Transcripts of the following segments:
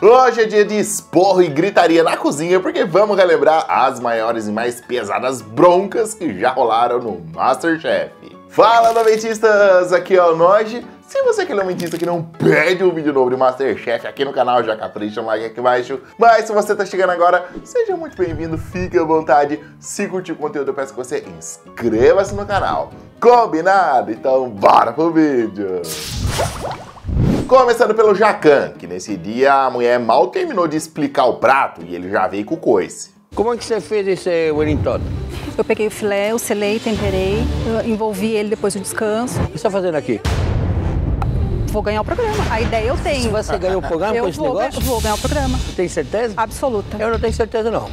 Hoje é dia de esporro e gritaria na cozinha, porque vamos relembrar as maiores e mais pesadas broncas que já rolaram no Masterchef. Fala, noventistas! Aqui é o Noji. Se você é noventista que não perde um vídeo novo de Masterchef aqui no canal, já capricha um like aqui embaixo. Mas se você tá chegando agora, seja muito bem-vindo, fique à vontade. Se curtir o conteúdo, eu peço que você inscreva-se no canal. Combinado? Então bora pro vídeo! Começando pelo Jacan, que nesse dia a mulher mal terminou de explicar o prato e ele já veio com o coice. Como é que você fez esse Wellington? Eu peguei o filé, eu selei, temperei, eu envolvi ele depois do descanso. O que você está fazendo aqui? Vou ganhar o programa. A ideia eu tenho. Se você ganhou o programa com esse negócio? Eu vou ganhar o programa. Você tem certeza? Absoluta. Eu não tenho certeza, não.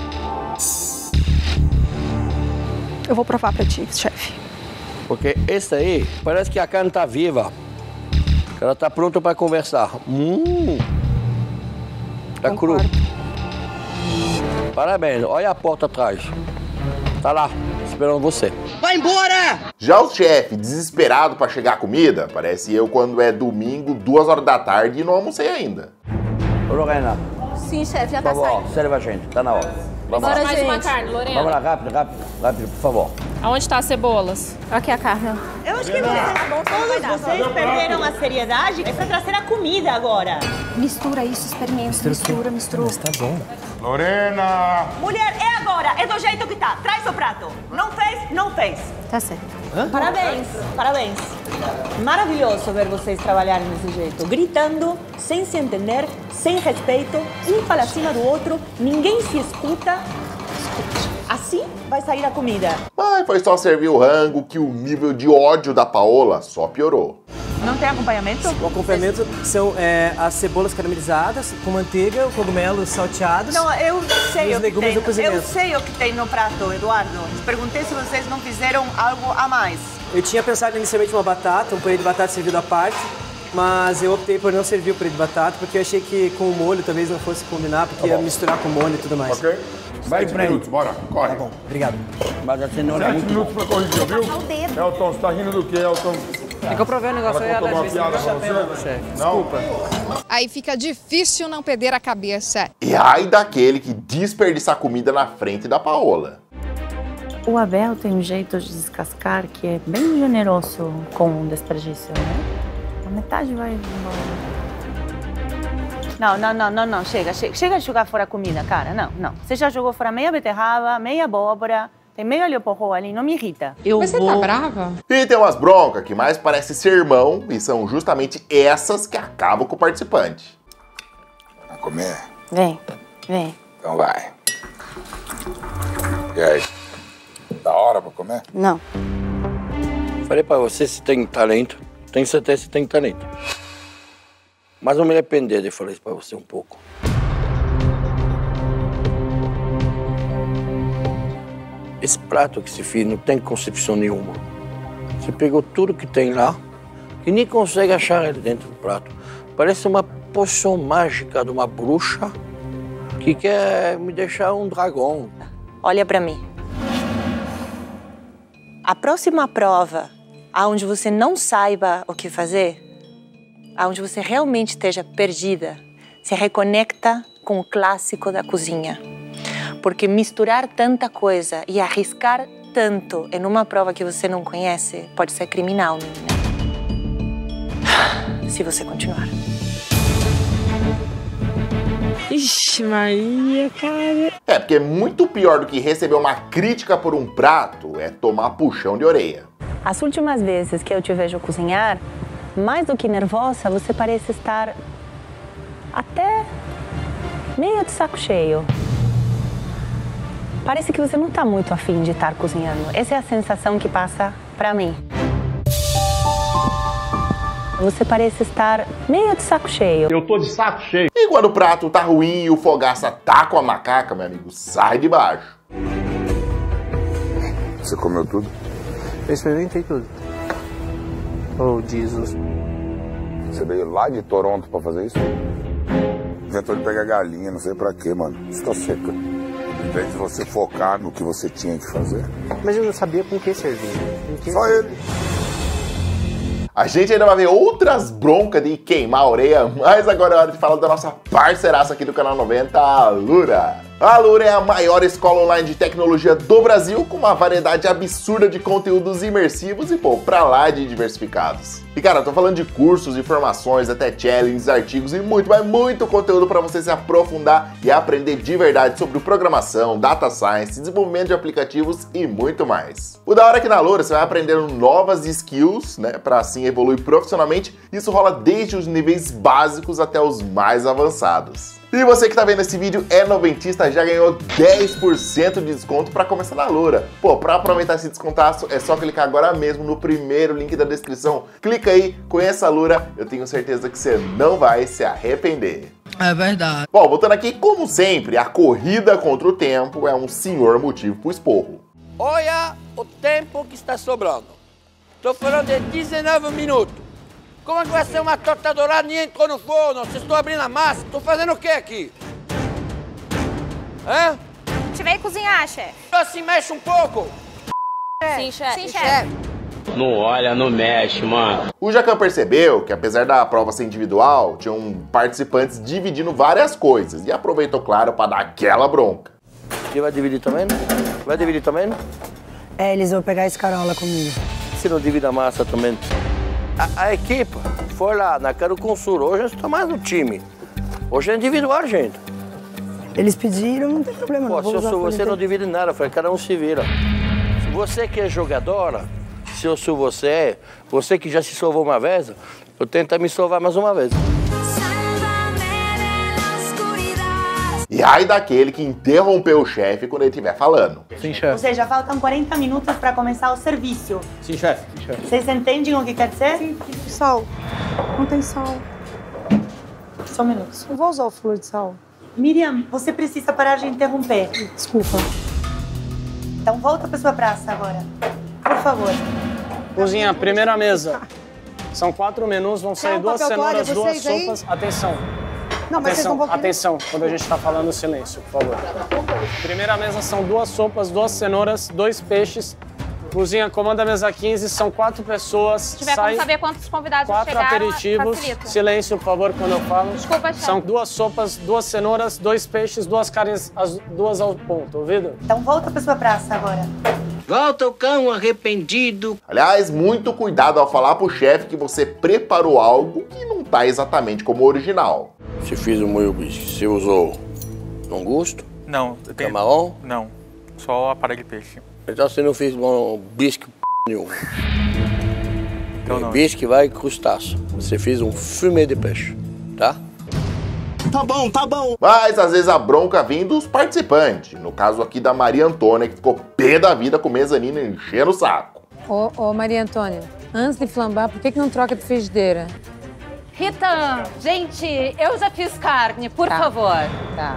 Eu vou provar pra ti, chefe. Porque esse aí, parece que a carne tá viva. Ela tá pronta para conversar. Tá cru. Parabéns. Olha a porta atrás. Tá lá, esperando você. Vai embora! Já o chefe, desesperado para chegar a comida, parece eu quando é domingo, 2 horas da tarde e não almocei ainda. Ô, Lorena. Sim, chefe, já Por tá favor, saindo. serve a gente. Tá na hora. Vamos lá. Mais uma carne, Lorena. Vamos lá, rápido, por favor. Aonde tá as cebolas? Aqui a carne. Eu acho que todos vocês perderam a seriedade. É pra trazer a comida agora. Mistura isso, experimenta. Mistura. Mas tá bom. Lorena! Mulher, é agora. É do jeito que tá. Traz o prato. Não fez, não fez. Tá certo. Parabéns, parabéns. Maravilhoso ver vocês trabalharem desse jeito. Gritando, sem se entender, sem respeito. Um fala acima do outro. Ninguém se escuta. Assim vai sair a comida. Mas foi só servir o rango que o nível de ódio da Paola só piorou. Não tem acompanhamento? O acompanhamento são as cebolas caramelizadas com manteiga, o cogumelo salteados. Não, eu sei os o que legumes tem. do cozimento. Eu sei o que tem no prato, Eduardo. Perguntei se vocês não fizeram algo a mais. Eu tinha pensado inicialmente uma batata, um purê de batata servido à parte, mas eu optei por não servir o purê de batata, porque eu achei que com o molho talvez não fosse combinar, porque ia misturar com o molho e tudo mais. Ok? Vai 7 pra aí. minutos, bora, corre. Tá bom, obrigado. Mas a cenoura é 7 muito minutos pra corrigir, viu? Elton, você tá rindo do quê, Elton? É que eu provei o negócio, Ela eu contou uma ia piada pra você? Não? Desculpa. Aí fica difícil não perder a cabeça. E ai daquele que desperdiçar comida na frente da Paola. O Abel tem um jeito de descascar que é bem generoso com o desperdício, né? A metade vai embora. Não. Chega de jogar fora a comida, cara. Não. Você já jogou fora meia beterraba, meia abóbora, tem meio alho porró ali, não me irrita. Mas você tá brava? E tem umas broncas que mais parecem sermão e são justamente essas que acabam com o participante. Vai comer? Vem. Então vai. E aí? Da hora pra comer? Não. Falei pra você se tem talento. Tenho certeza que tem talento. Mas não me arrepender de falar isso pra você um pouco. Esse prato que se fez não tem concepção nenhuma. Você pegou tudo que tem lá e nem consegue achar ele dentro do prato. Parece uma poção mágica de uma bruxa que quer me deixar um dragão. Olha pra mim. A próxima prova, aonde você não saiba o que fazer, aonde você realmente esteja perdida, se reconecta com o clássico da cozinha. Porque misturar tanta coisa e arriscar tanto em uma prova que você não conhece pode ser criminal, menina. Se você continuar. Ixi, Maria, cara. É, porque muito pior do que receber uma crítica por um prato é tomar puxão de orelha. As últimas vezes que eu te vejo cozinhar, mais do que nervosa, você parece estar até meio de saco cheio. Parece que você não está muito afim de estar cozinhando. Essa é a sensação que passa pra mim. Você parece estar meio de saco cheio. Eu tô de saco cheio. E quando o prato tá ruim e o fogaça tá com a macaca, meu amigo, sai de baixo. Você comeu tudo? Eu experimentei tudo. Oh, Jesus. Você veio lá de Toronto pra fazer isso? Inventou de pegar galinha, não sei pra quê, mano. Está seca. Em vez de você focar no que você tinha que fazer. Mas eu não sabia com que servir. Só ele. A gente ainda vai ver outras broncas de queimar a orelha, mas agora é hora de falar da nossa parceiraça aqui do Canal 90, a Alura. A Alura é a maior escola online de tecnologia do Brasil, com uma variedade absurda de conteúdos imersivos e, pô, pra lá de diversificados. E, cara, eu tô falando de cursos, informações, até challenges, artigos e muito, mas muito conteúdo pra você se aprofundar e aprender de verdade sobre programação, data science, desenvolvimento de aplicativos e muito mais. O da hora é que na Alura você vai aprendendo novas skills, né, pra assim evoluir profissionalmente. Isso rola desde os níveis básicos até os mais avançados. E você que tá vendo esse vídeo é noventista, já ganhou 10% de desconto para começar na Alura. Pô, para aproveitar esse descontaço é só clicar agora mesmo no primeiro link da descrição. Clica aí, conheça a Alura, eu tenho certeza que você não vai se arrepender. É verdade. Bom, voltando aqui, como sempre, a corrida contra o tempo é um senhor motivo pro esporro. Olha o tempo que está sobrando. Estou falando de 19 minutos. Como é que vai ser uma torta dourada? Nem entrou no forno, vocês estão abrindo a massa. Estou fazendo o que aqui? Hã? Te veio cozinhar, chefe. Assim, mexe um pouco. Sim, chefe. Sim, chefe. Não olha, não mexe, mano. O Jacan percebeu que, apesar da prova ser individual, tinham participantes dividindo várias coisas e aproveitou, claro, para dar aquela bronca. E vai dividir também? Vai dividir também? É, eles vão pegar escarola comigo. Se não divide a massa também. A equipe foi lá na Quero Consur. Hoje está mais no time. Hoje é individual, gente. Eles pediram, não tem problema. Pô, não. Você não divide nada, foi cada um se vira. Se você que é jogadora, se eu sou você que já se salvou uma vez, eu tento me salvar mais uma vez. E ai daquele que interrompeu o chefe quando ele estiver falando. Sim, chefe. Ou seja, faltam 40 minutos para começar o serviço. Sim, chefe. Sim, chefe. Vocês entendem o que quer dizer? Sim, sal. Não tem sal. Só um minuto. Não vou usar o flor de sal. Miriam, você precisa parar de interromper. Desculpa. Então volta para sua praça agora. Por favor. Cozinha, primeira mesa. São 4 menus, vão sair 2 cenouras, 2 sopas. Atenção. Não, mas vocês não vão querer... Atenção, quando a gente está falando silêncio, por favor. Primeira mesa são 2 sopas, 2 cenouras, 2 peixes. Cozinha, comanda a mesa 15, são 4 pessoas. Se tiver como saber quantos convidados 4 chegaram, aperitivos. facilita. Silêncio, por favor, quando eu falo. Desculpa, chefe. São 2 sopas, 2 cenouras, 2 peixes, 2 carnes, as 2 ao ponto, ouvido? Então volta para sua praça agora. Volta o cão arrependido. Aliás, muito cuidado ao falar pro chefe que você preparou algo que não tá exatamente como o original. Você fez um molho whisky, você usou langosto? Não. Camarão? Não, só aparelho de peixe. Então você não fez um bisque nenhum. Então não. Bisque vai crustáceo. Você fez um fumê de peixe, tá? Tá bom, tá bom. Mas às vezes a bronca vem dos participantes. No caso aqui da Maria Antônia, que ficou pé da vida com o mezanino enchendo o saco. Ô Maria Antônia, antes de flambar, por que não troca de frigideira? Rita, gente, eu já fiz carne, por favor. Tá.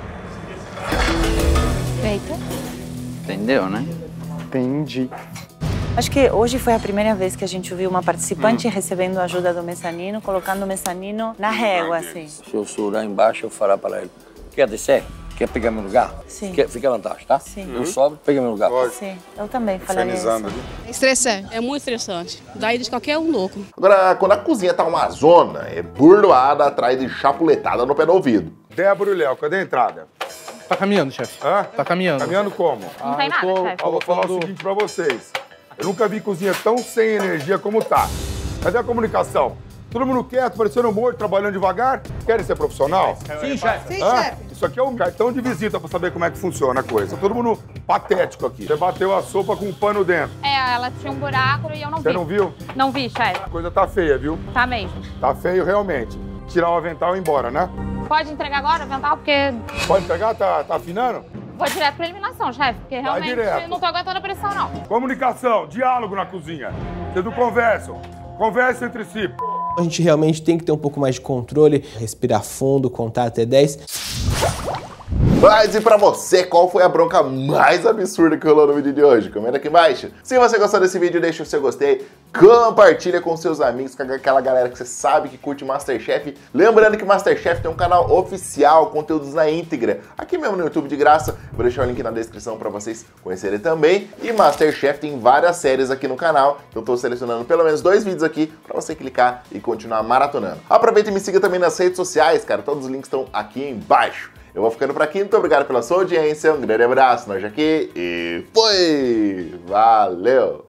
Eita. Entendeu, né? Entendi. Acho que hoje foi a primeira vez que a gente viu uma participante recebendo ajuda do mezanino, colocando o mezanino na régua, assim. Se eu sou lá embaixo, eu falar para ele, quer descer? Quer pegar meu lugar? Sim. Fica à vontade, tá? Sim. Eu sobe, pega meu lugar. Sim, eu também falaria isso. É estressante. É muito estressante. Daí de qualquer um louco. Agora, quando a cozinha tá uma zona, é burdoada atrás de chapuletada no pé do ouvido. Débora e Léo, cadê a entrada? Tá caminhando, chefe. Hã? Tá caminhando. Caminhando como? Não tem nada, chefe. Eu vou falar o seguinte pra vocês. Eu nunca vi cozinha tão sem energia como tá. Cadê a comunicação? Todo mundo quieto, parecendo morto, trabalhando devagar? Querem ser profissional? Sim, chefe. Sim, chefe. Isso aqui é um cartão de visita pra saber como é que funciona a coisa. Todo mundo patético aqui. Você bateu a sopa com um pano dentro. É, ela tinha um buraco e eu não vi. Você não viu? Não vi, chefe. A coisa tá feia, viu? Tá mesmo. Tá feio realmente. Tirar o avental e ir embora, né? Pode entregar agora o avental, porque Pode pegar? Tá afinando? vou direto pra eliminação, chefe. Porque realmente direto. não tô aguentando a pressão, não. Comunicação, diálogo na cozinha. Vocês não conversam. Conversam entre si. A gente realmente tem que ter um pouco mais de controle, respirar fundo, contar até 10. Mas e pra você, qual foi a bronca mais absurda que rolou no vídeo de hoje? Comenta aqui embaixo. Se você gostou desse vídeo, deixa o seu gostei, compartilha com seus amigos, com aquela galera que você sabe que curte Masterchef. Lembrando que Masterchef tem um canal oficial, conteúdos na íntegra, aqui mesmo no YouTube de graça. Vou deixar o link na descrição pra vocês conhecerem também. E Masterchef tem várias séries aqui no canal, então tô selecionando pelo menos 2 vídeos aqui pra você clicar e continuar maratonando. Aproveita e me siga também nas redes sociais, cara, todos os links estão aqui embaixo. Eu vou ficando por aqui, muito obrigado pela sua audiência, um grande abraço, nós aqui e fui! Valeu!